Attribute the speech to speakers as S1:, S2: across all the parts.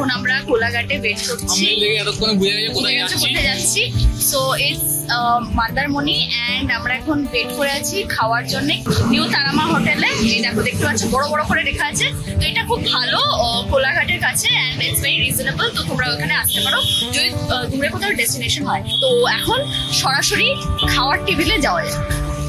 S1: আমরা কোলাঘাটে ওয়েট করছি, কোথায় যাচ্ছি। সো ইটস মন্দারমণি এন্ড আমরা এখন ওয়েট করে আছি খাওয়ার জন্য নিউ তারামা হোটেলে। এই দেখো দেখতে পাচ্ছ বড় বড় করে লেখা আছে। তো এটা খুব ভালো কোলাঘাটের কাছে এন্ড ইটস ভেরি রিজনেবল। তো তোমরা ওখানে আসতে পারো যদি তোমরা কোথাও ডেস্টিনেশন হয়। তো এখন সরাসরি খাওয়ার টেবিলে যাওয়া যায়।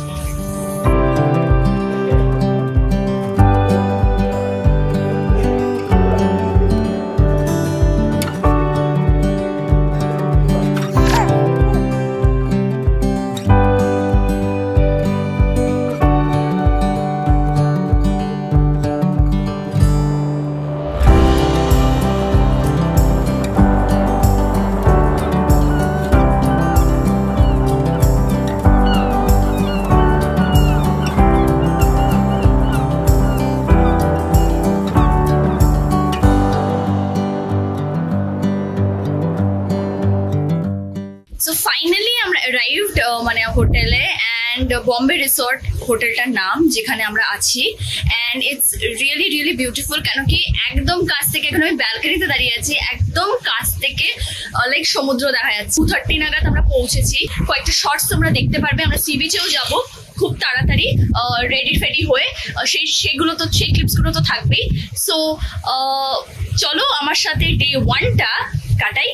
S1: So finally আমরা arrived মানে হোটেলে and Bombay Resort হোটেলটার নাম যেখানে আমরা আছি and it's really really beautiful কেন কি একদম কাছ থেকে এখন আমি ব্যালকনিতে দাঁড়িয়ে আছি, একদম কাছ থেকে লাইক সমুদ্র দেখা যাচ্ছে। 2:30 নাগাদ আমরা পৌঁছেছি। কয়েকটা শর্টস তোমরা দেখতে পারবে। আমরা সি বিচেও যাব খুব তাড়াতাড়ি রেডি ফেডি হয়ে, সেগুলো তো সেই ক্লিপসগুলো তো থাকবেই। সো চলো আমার সাথে ডে 1টা কাটাই।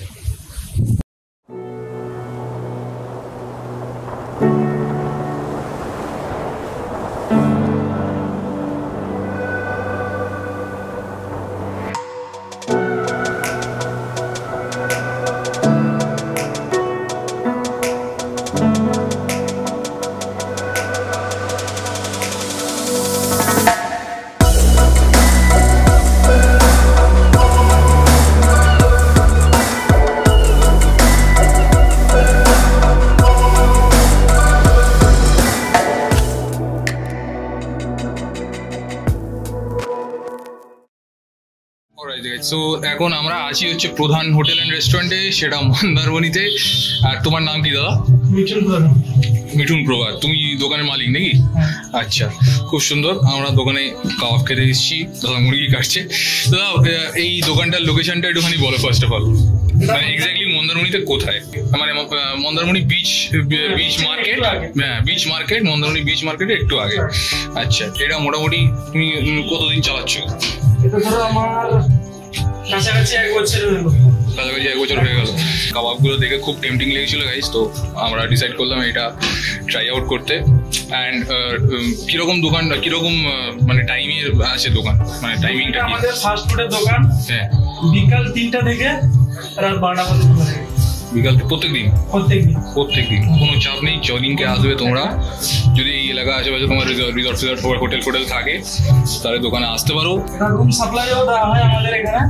S2: সো এখন আমরা আছি হচ্ছে প্রধান হোটেল এন্ড রেস্টুরেন্টে, সেটা মন্দারমণিতে। আর তোমার নাম কি দাদা? মিঠুন প্রভাত। তুমি দোকানের মালিক নাকি? আচ্ছা, খুব সুন্দর। আমরা দোকানে কাবাব খেতে এসেছি, দাদা মুরগি কাটছে। দাদা এই দোকানটার লোকেশনটা একটুখানি বলো ফার্স্ট অফ অল, মানে এক্স্যাক্টলি মন্দারমণিতে কোথায়? মানে মন্দারমণি বিচ মার্কেট, হ্যাঁ বিচ মার্কেট, মন্দারমণি বিচ মার্কেটে একটু আগে। আচ্ছা, এটা মোটামুটি তুমি কতদিন চালাচ্ছ?
S3: এটা ধরো আমার কাছাকাছি 1 বছর
S2: হয়ে গেল। কাবাবগুলো দেখে খুব টেম্পটিং লেগেছিল গাইস, তো আমরা ডিসাইড করলাম এটা ট্রাই আউট করতে। অ্যান্ড কিরকম দোকান, কিরকম মানে টাইমের আছে দোকান, মানে টাইমিংটা?
S3: আমাদের ফাস্ট ফুডের দোকান, হ্যাঁ, বিকাল 3টা থেকে রাত 12টা পর্যন্ত।
S2: বিকাল প্রত্যেকদিন কোনো চাপ নেই। জগিংকে আসবে তোমরা, যদি এই এলাকা আশেপাশে তোমার রিসর্ট হোটেল থাকে তাহলে দোকানে আসতে পারো।
S3: রুম সাপ্লাইও দেওয়া হয় আমাদের এখানে।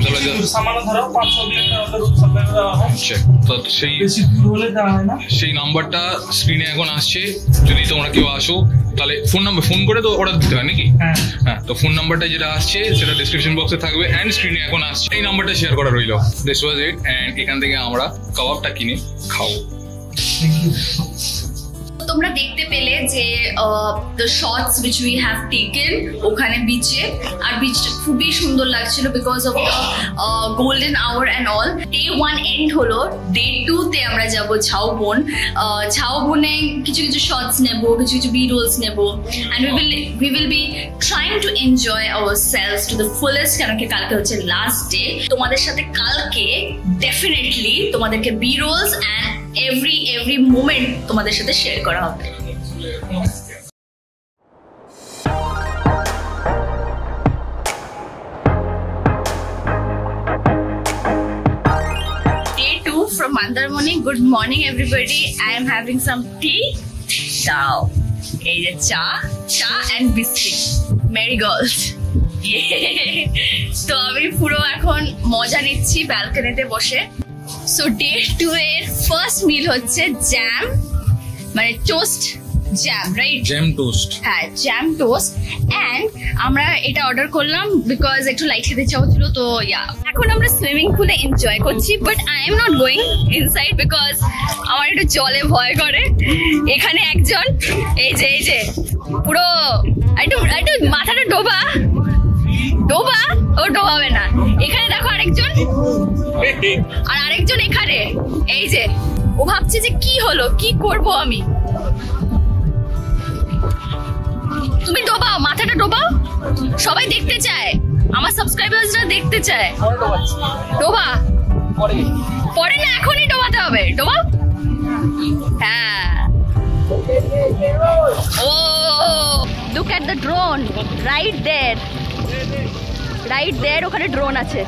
S2: সেই নাম্বারটা স্ক্রিনে এখন আসছে, যদি তোমরা কেউ আসো তাহলে ফোন করে তো অর্ডার দিতে হয় নাকি? হ্যাঁ, তো ফোন নাম্বারটা যেটা আসছে সেটা ডেসক্রিপশন বক্সে থাকবে এন্ড স্ক্রিনে এখন আসছে, এই নাম্বারটা শেয়ার করা রইল। This was it. এন্ড এখান থেকে আমরা কাবাবটা কিনে খাবো।
S1: তোমরা দেখতে পেলে যে the shots which we have taken ওখানে বিচে, আর বিচটা খুবই সুন্দর লাগছিল because of the golden hour and all. Day 1 end হলো, Day 2 তে আমরা যাব ঝাউবনে কিছু কিছু শর্টস নেব, কিছু কিছু ভিডিওস নেব and we will be trying to enjoy ourselves to the fullest কেন কি কালকে হচ্ছে লাস্ট ডে। তোমাদের সাথে কালকে ডেফিনেটলি তোমাদেরকে ভিডিওস and every moment তোমাদের সাথে শেয়ার করা হবে। Day 2 from Mandarmani. Good morning everybody. I am having some tea. Ciao. এই যে চা and biscuit. Marigolds. তো আমি পুরো এখন মজা নিচ্ছি ব্যালকনিতে বসে। সো ডে 2 এর ফার্স্ট মিল হচ্ছে জ্যাম, মানে toast jam, right?
S2: Jam toast,
S1: হ্যাঁ জ্যাম টোস্ট। এন্ড আমরা এটা অর্ডার করলাম বিকজ একটু লাইট খেতে ইচ্ছা হচ্ছিল। তো এখন আমরা সুইমিং পুলে এনজয় করছি, but I am not going inside because আমার একটু জলে ভয় করে। এখানে একজন এই যে পুরো একটু মাথাটা ডোবা ডোবা, ও ডোবাবে না। এখানে দেখো আরেকজন, আর আরেকজন এখানে, এই যে ও ভাবছে যে কি হলো, কি করব আমি। তুমি ডোবাও, মাথাটা ডোবাও, সবাই দেখতে চায়, আমার সাবস্ক্রাইবার্সরা দেখতে চায়। ডোবা পরে না, এখনই ডোবাতে হবে। ডোবা, হ্যাঁ। Oh look at the drone, right there, right there, ওখানে ড্রোন আছে।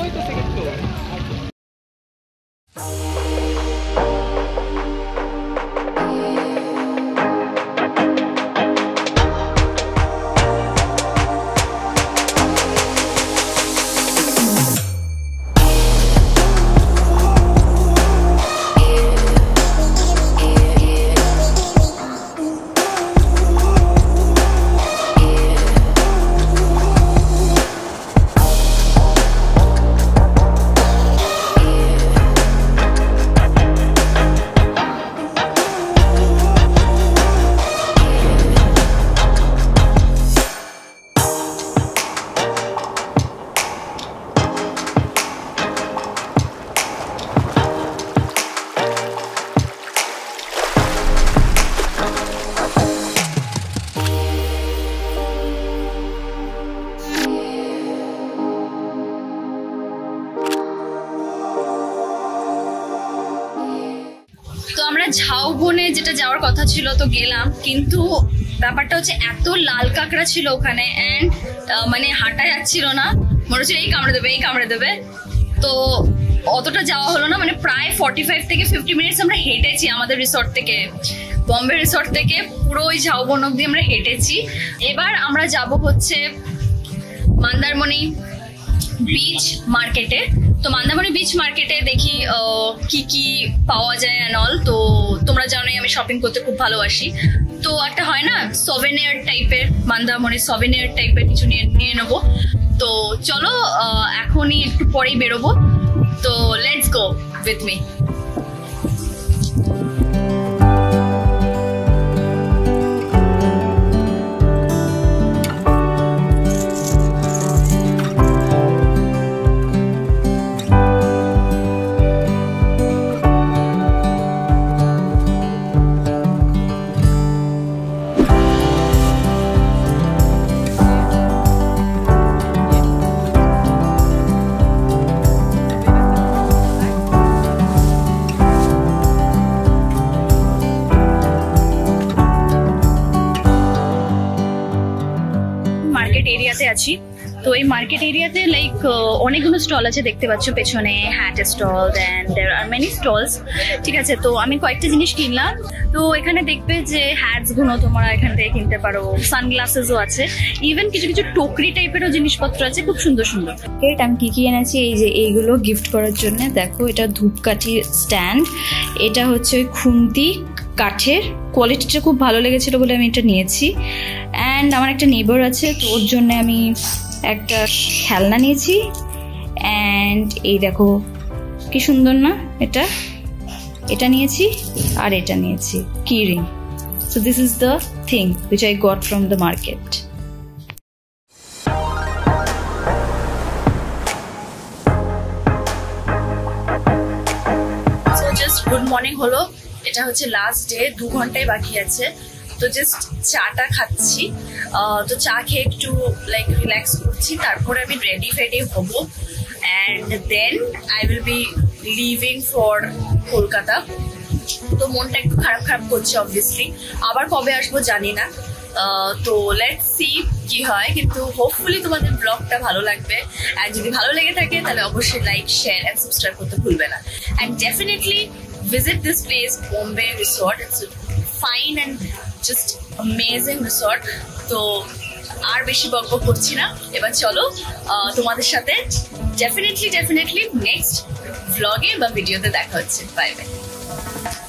S1: তো আমরা ঝাউবনে যেটা যাওয়ার কথা ছিল তো গেলাম, কিন্তু ব্যাপারটা হচ্ছে এত লাল কাঁকড়া ছিল ওখানে, এন্ড মানে হাঁটা যাচ্ছিল না, মনে হচ্ছিল এই কামড়ে দেবে, এই কামড়ে দেবে। তো অতটা যাওয়া হলো না, মানে প্রায় 45 থেকে 50 মিনিটস আমরা হেঁটেছি আমাদের রিসর্ট থেকে, বম্বে রিসর্ট থেকে পুরো ওই ঝাউবন অব্দি আমরা হেঁটেছি। এবার আমরা যাব হচ্ছে মন্দারমণি বিচ মার্কেটে। তো মন্দারমণি বিচ মার্কেটে দেখি কি কি পাওয়া যায় অ্যান্ড অল। তো তোমরা জানোই আমি শপিং করতে খুব ভালোবাসি, তো একটা হয় না সভেনিয়ার টাইপের, মন্দারমণি সভেনিয়ার টাইপের কিছু নিয়ে নেবো। তো চলো এখনই একটু পরেই বেরোবো, তো লেটস গো উইথ মি। এরিয়াতে আছি। তো এই মার্কেট এরিয়াতে লাইক অনেকগুলো স্টল আছে, দেখতে পাচ্ছ পেছনে hat stall, and there are many stalls. ঠিক আছে, তো আমি কয়েকটা জিনিস কিনলাম। তো এখানে দেখবে যে হ্যাটস গুলো তোমরা এখান থেকে কিনতে পারো, সানগ্লাসেসও আছে, ইভেন কিছু কিছু টোকরি টাইপেরও জিনিসপত্র আছে, খুব সুন্দর সুন্দর। আমি কি কি এনেছি, এই যে এইগুলো গিফট করার জন্য। দেখো এটা ধূপকাঠি স্ট্যান্ড, এটা হচ্ছে ওই খুন্তি কাঠের, কোয়ালিটিটা খুব ভালো লেগেছিল বলে আমি এটা নিয়েছি। অ্যান্ড আমার একটা নেইবার আছে, তো ওর জন্য আমি একটা খেলনা নিয়েছি। অ্যান্ড এই দেখো কি সুন্দর না, এটা নিয়েছি, আর এটা নিয়েছি কি ring. So this is the thing which I got from the market. So just good morning হলো, এটা হচ্ছে লাস্ট ডে, 2 ঘন্টায় বাকি আছে। তো জাস্ট চাটা খাচ্ছি, তো চা খেয়ে একটু লাইক রিল্যাক্স করছি, তারপরে আমি রেডি হবো, and then I will be living for Kolkata. তো মনটা একটু খারাপ করছে অবভিয়াসলি, আবার কবে আসবো জানি না। তো লেটস সি কি হয়, কিন্তু হোপফুলি তোমাদের ব্লগটা ভালো লাগবে। অ্যান্ড যদি ভালো লেগে থাকে তাহলে অবশ্যই লাইক, শেয়ার অ্যান্ড সাবস্ক্রাইব করতে ভুলবে না। And definitely visit this place, Bombay Resort. It's a fine and just amazing resort. তো আর বেশি বকবক করছি না, এবার চলো তোমাদের সাথে ডেফিনেটলি নেক্সট ভ্লগে বা ভিডিওতে দেখা হচ্ছে। Bye by.